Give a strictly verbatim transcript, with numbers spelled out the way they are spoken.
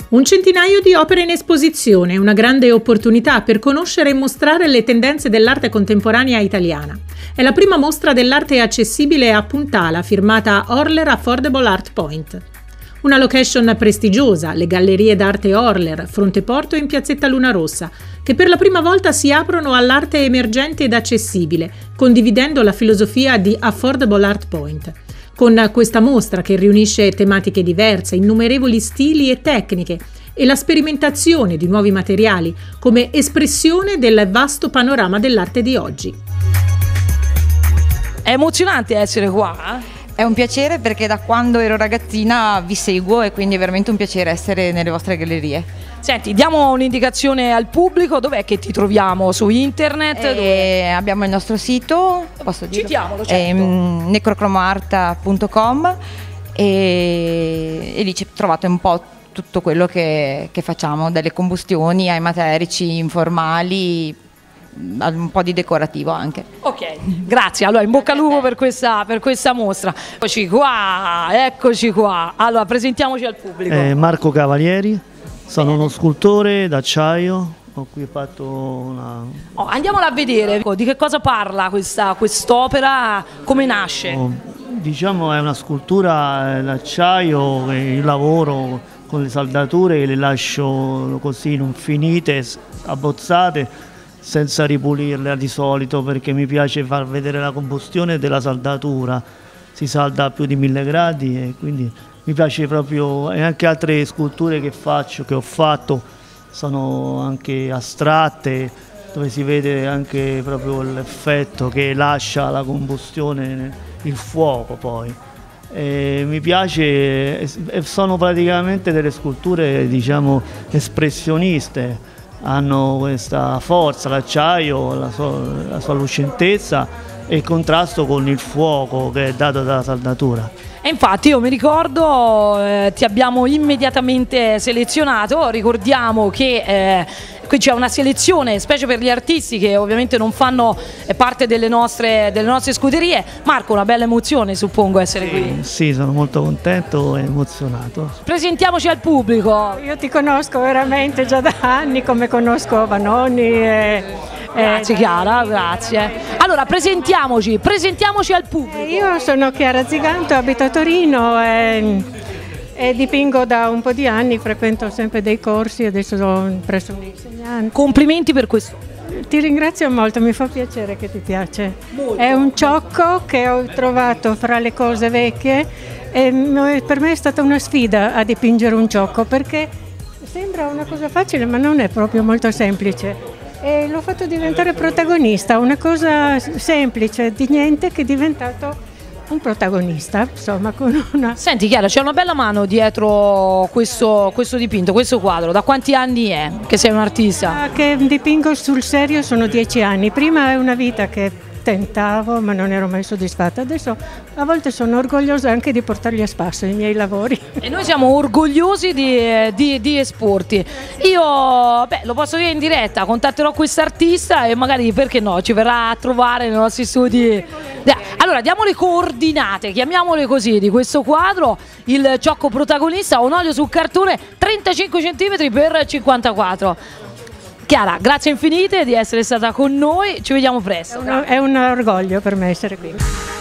Un centinaio di opere in esposizione, una grande opportunità per conoscere e mostrare le tendenze dell'arte contemporanea italiana. È la prima mostra dell'arte accessibile a Puntala, firmata Orler Affordable Art Point. Una location prestigiosa, le gallerie d'arte Orler, Fronteporto in piazzetta Luna Rossa, che per la prima volta si aprono all'arte emergente ed accessibile, condividendo la filosofia di Affordable Art Point. Con questa mostra che riunisce tematiche diverse, innumerevoli stili e tecniche e la sperimentazione di nuovi materiali come espressione del vasto panorama dell'arte di oggi. È emozionante essere qua. È un piacere perché da quando ero ragazzina vi seguo e quindi è veramente un piacere essere nelle vostre gallerie. Senti, diamo un'indicazione al pubblico, dov'è che ti troviamo? Su internet? E abbiamo il nostro sito, posso dirlo? Citiamolo, certo. Ehm, necrocromoart punto com e, e lì trovate un po' tutto quello che, che facciamo, dalle combustioni ai materici informali, un po' di decorativo anche. Ok, grazie. Allora, in bocca al lupo per questa, per questa mostra. Eccoci qua, eccoci qua. Allora, presentiamoci al pubblico. Eh, Marco Cavalieri, sono uno scultore d'acciaio. Ho qui fatto una... Oh, andiamola a vedere. Di che cosa parla questa quest'opera? Come nasce? Oh, diciamo è una scultura d'acciaio che io lavoro con le saldature, le lascio così non finite, abbozzate, senza ripulirle di solito, perché mi piace far vedere la combustione della saldatura. Si salda a più di mille gradi e quindi mi piace proprio. E anche altre sculture che faccio, che ho fatto, sono anche astratte, dove si vede anche proprio l'effetto che lascia la combustione, il fuoco poi. E mi piace, e sono praticamente delle sculture, diciamo, espressioniste. Hanno questa forza, l'acciaio, la, la sua lucentezza e il contrasto con il fuoco che è dato dalla saldatura. E infatti io mi ricordo, eh, ti abbiamo immediatamente selezionato, ricordiamo che eh, qui c'è una selezione, specie per gli artisti che ovviamente non fanno parte delle nostre, delle nostre scuderie. Marco, una bella emozione suppongo essere sì, qui. Sì, sono molto contento e emozionato. Presentiamoci al pubblico. Io ti conosco veramente già da anni, come conosco Vanoni e... Grazie Chiara, grazie. Allora presentiamoci, presentiamoci al pubblico. Io sono Chiara Ziganto, abito a Torino e, e dipingo da un po' di anni, frequento sempre dei corsi, adesso sono presso un insegnante. Complimenti per questo. Ti ringrazio molto, mi fa piacere che ti piace. Molto. È un ciocco che ho trovato fra le cose vecchie e per me è stata una sfida a dipingere un ciocco, perché sembra una cosa facile ma non è proprio molto semplice. E l'ho fatto diventare protagonista, una cosa semplice, di niente, che è diventato un protagonista, insomma, con una... Senti Chiara, c'è una bella mano dietro questo, questo dipinto, questo quadro. Da quanti anni è che sei un artista? Ah, che dipingo sul serio sono dieci anni. Prima è una vita che tentavo ma non ero mai soddisfatta. Adesso a volte sono orgogliosa anche di portarli a spasso i miei lavori. E noi siamo orgogliosi di, di, di esporti. Io beh, lo posso dire in diretta, contatterò quest'artista e magari, perché no, ci verrà a trovare nei nostri studi. Allora diamo le coordinate, chiamiamole così, di questo quadro. Il ciocco protagonista, un olio sul cartone, trentacinque centimetri per cinquantaquattro. Chiara, grazie infinite di essere stata con noi, ci vediamo presto. È un, è un orgoglio per me essere qui.